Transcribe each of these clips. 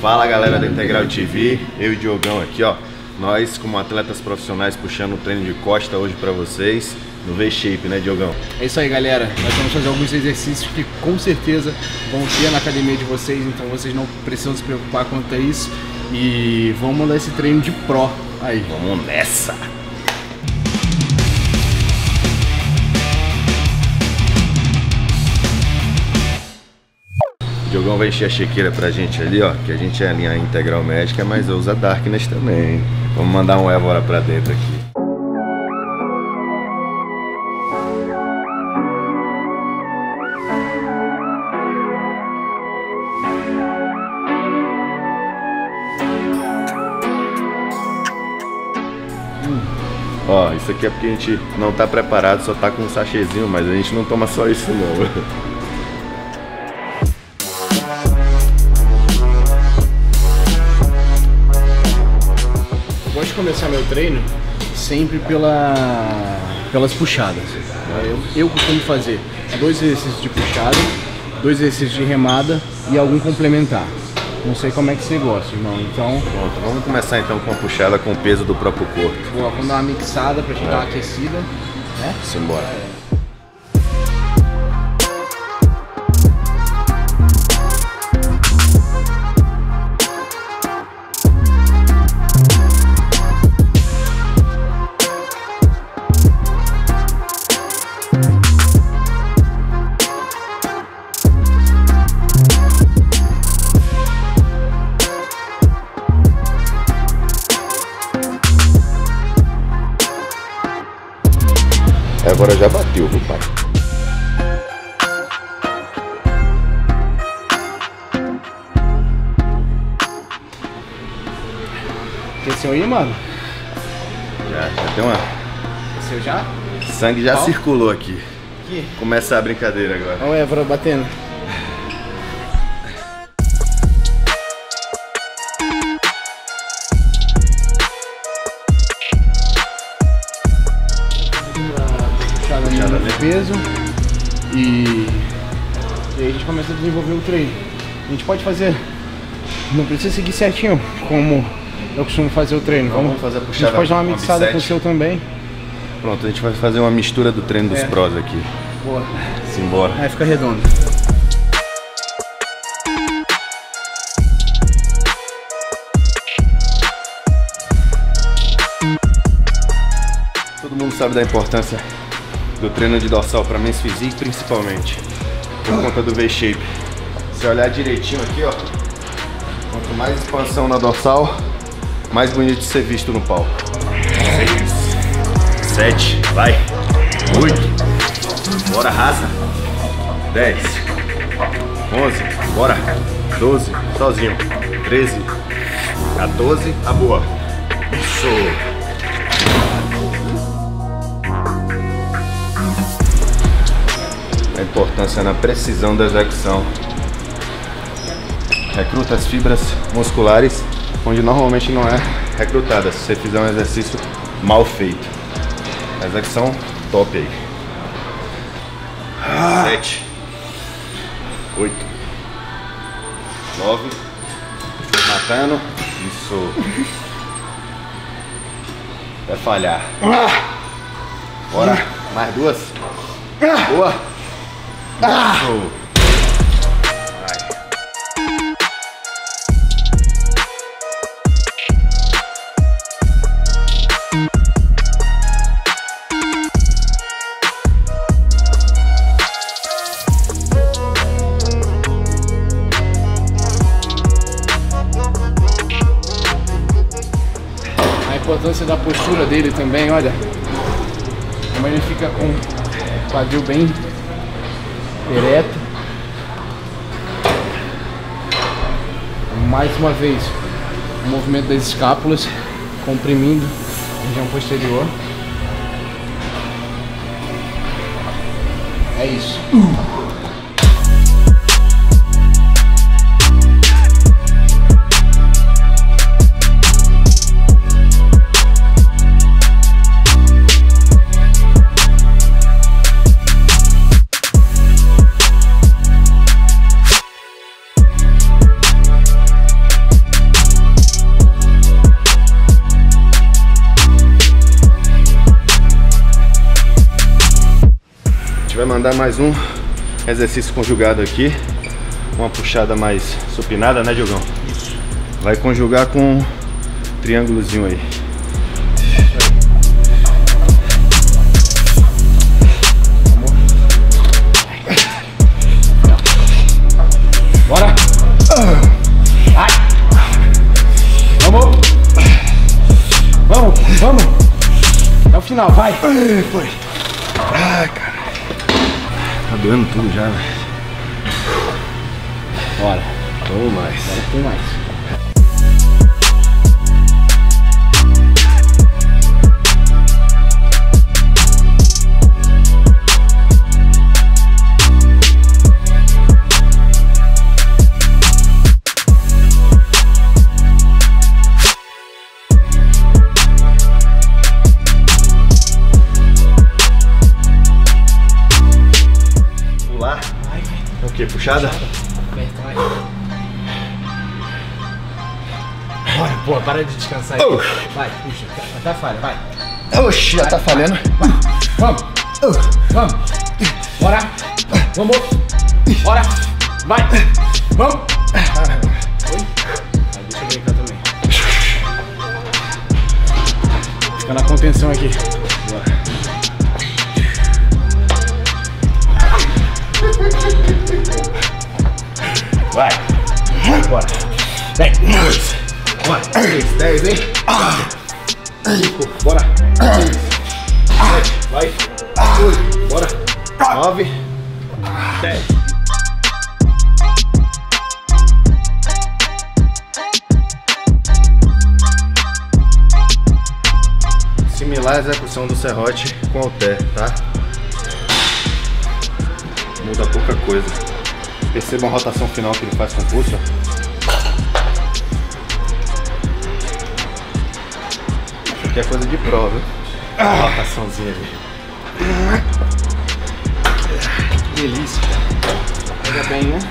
Fala galera da Integral TV, eu e o Diogão aqui, ó. Nós como atletas profissionais puxando o treino de costa hoje pra vocês no V-Shape, né, Diogão? É isso aí, galera. Nós vamos fazer alguns exercícios que com certeza vão ter na academia de vocês, então vocês não precisam se preocupar quanto a isso. E vamos mandar esse treino de pro aí. Vamos nessa! O Diogão vai encher a chequeira pra gente ali, ó, que a gente é a linha Integral Médica, mas usa Darkness também. Vamos mandar um Évora pra dentro aqui. Ó, isso aqui é porque a gente não tá preparado, só tá com um sachêzinho, mas a gente não toma só isso não. Eu gosto de começar meu treino sempre pelas puxadas. Eu costumo fazer 2 exercícios de puxada, 2 exercícios de remada e algum complementar. Não sei como é que você gosta, irmão. Então, pronto, vamos começar então com a puxada com o peso do próprio corpo. Boa, vamos dar uma mixada pra gente dar uma aquecida, né? Simbora. Agora já bateu, meu pai. Desceu aí, mano? Já tem uma... Desceu já? Sangue já circulou aqui. Aqui? Começa a brincadeira agora. Olha o Évora batendo. Puxada de peso e aí a gente começa a desenvolver o treino. A gente pode fazer, não precisa seguir certinho como eu costumo fazer o treino. Vamos fazer a puxada. A gente pode dar uma mixada com o seu também. Pronto, a gente vai fazer uma mistura do treino dos prós aqui. Boa. Simbora. Aí fica redondo. Todo mundo sabe da importância do treino de dorsal para men's physique, principalmente por conta do V-Shape. Se olhar direitinho aqui, ó, quanto mais expansão na dorsal, mais bonito de ser visto no palco. 6, 7, vai, 8, bora, arrasa, 10, 11, bora, 12, sozinho, 13, 14, a boa, isso. A importância na precisão da execução. Recruta as fibras musculares onde normalmente não é recrutada se você fizer um exercício mal feito. A execução top aí. 7, 8, 9, matando. Isso. Vai falhar. Bora, mais 2. Boa. Isso. A importância da postura dele também, olha. Como ele fica com o quadril bem ereto. Mais uma vez, o movimento das escápulas, comprimindo a região posterior. É isso. mandar mais um exercício conjugado aqui. Uma puxada mais supinada, né, Diogão? Isso. Vai conjugar com um triângulozinho aí. Bora! Vai! Vamos! Vamos! Vamos! Até o final, vai! Foi! Ai, cara! Tá doendo tudo já, velho. Bora! Vamos mais! Agora tem mais! O que? Puxada? Vai. Bora, pô, para de descansar aí. Vai, puxa, tá falha, vai. Oxi, já tá falhando. Vai. Vamos. Vamos. Bora. Vamos. Bora. Vai. Vamos. Oi? Deixa eu brincar também. Fica na contenção aqui. Bora. Vai! Bora! 10, 2, bora! 3, 10, hein? 5, bora! 6, 7, vai! 8, bora! 9, 10. Similar à execução do serrote com halter, tá? Muda pouca coisa. Percebam a rotação final que ele faz com o pulso. Isso aqui é coisa de prova, viu? Rotaçãozinha ali. Que delícia, cara. Pega bem, né?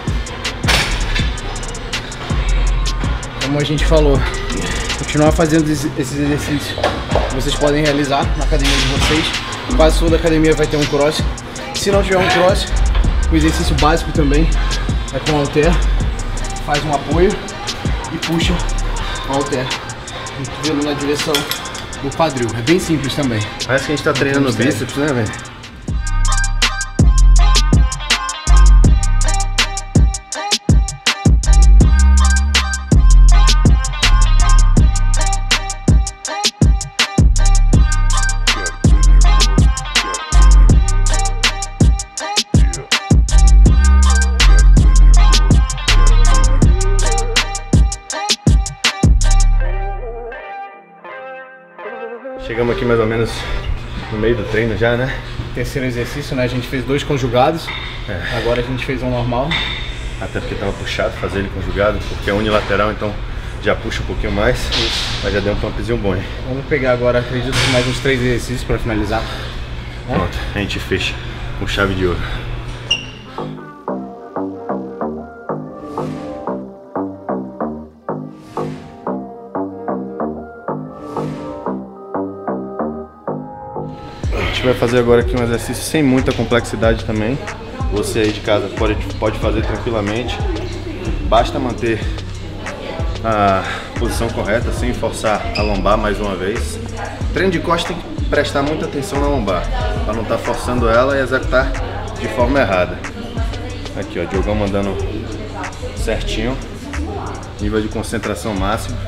Como a gente falou, continuar fazendo esses exercícios que vocês podem realizar na academia de vocês. Quase toda academia vai ter um cross. Se não tiver um cross, o exercício básico também é com halter, faz um apoio e puxa o halter, vendo na direção do quadril. É bem simples também. Parece que a gente tá treinando bíceps, né, velho? Chegamos aqui mais ou menos no meio do treino já, né? Terceiro exercício, né? A gente fez 2 conjugados, agora a gente fez um normal. Até porque tava puxado fazer ele conjugado, porque é unilateral, então já puxa um pouquinho mais. Isso. Mas já deu um pumpzinho bom, hein? Vamos pegar agora, acredito, mais uns 3 exercícios para finalizar. Pronto, a gente fecha com chave de ouro. A gente vai fazer agora aqui um exercício sem muita complexidade também. Você aí de casa pode fazer tranquilamente. Basta manter a posição correta sem forçar a lombar mais uma vez. Treino de costas tem que prestar muita atenção na lombar, para não estar forçando ela e executar de forma errada. Aqui ó, Diogão mandando certinho. Nível de concentração máximo.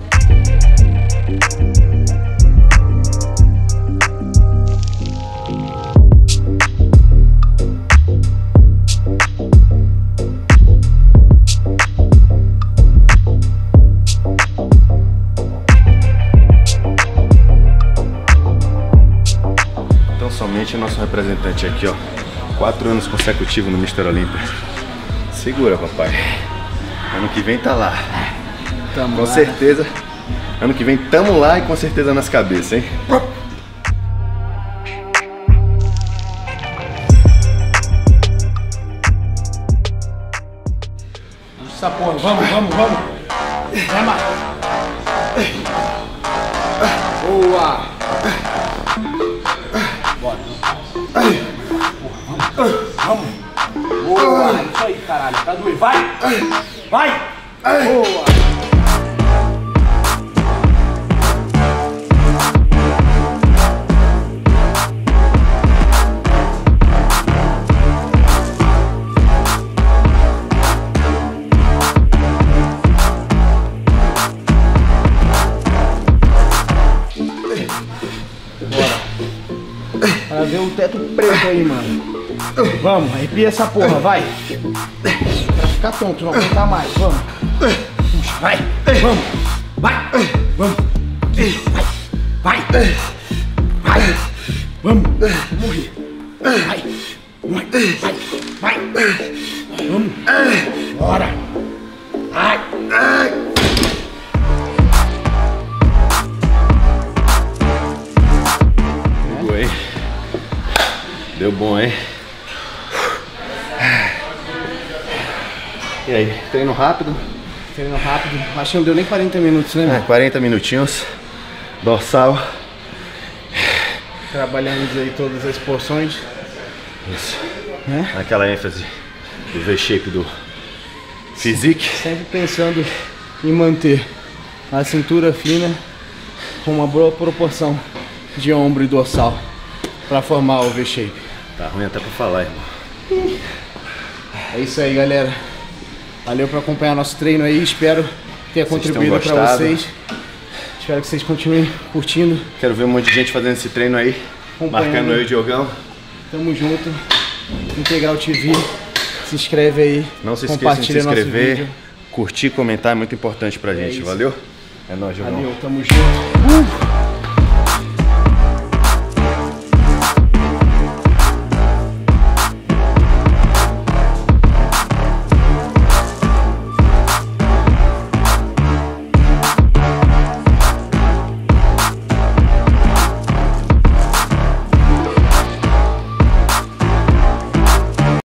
Somente o nosso representante aqui, ó, 4 anos consecutivos no Mr. Olympia. Segura, papai. Ano que vem tá lá. Tamo com lá. certeza. Ano que vem tamo lá e com certeza nas cabeças, hein? Essa porra, vamos. Rema. Boa. Bora. Porra, vamos. Boa! Isso aí, caralho. Tá doendo. Vai! Vai! Boa! Para ver o teto preto aí, mano. Vamos, arrepia essa porra, vai. Pra ficar tonto, não aguentar mais, vamos. Puxa, vai, vamos. Vai, vamos. Vai, vai. Vai, vamos. Morrer. Vai, vai, vamos. Bora. Vai. Deu bom, hein? E aí, treino rápido? Treino rápido. Acho que não deu nem 40 minutos, né? 40 minutinhos. Dorsal. Trabalhando aí todas as porções. Isso. Aquela ênfase do V-shape do Physique. Sempre pensando em manter a cintura fina com uma boa proporção de ombro e dorsal para formar o V-shape. Tá ruim até pra falar, irmão. É isso aí, galera. Valeu por acompanhar nosso treino aí. Espero ter contribuído para vocês. Espero que vocês continuem curtindo. Quero ver um monte de gente fazendo esse treino aí. Marcando eu e o Diogão. Tamo junto. Integral TV. Se inscreve aí. Não se esqueça de se inscrever. Curtir, comentar é muito importante pra gente. Valeu? É nóis, Diogão. Valeu, tamo junto.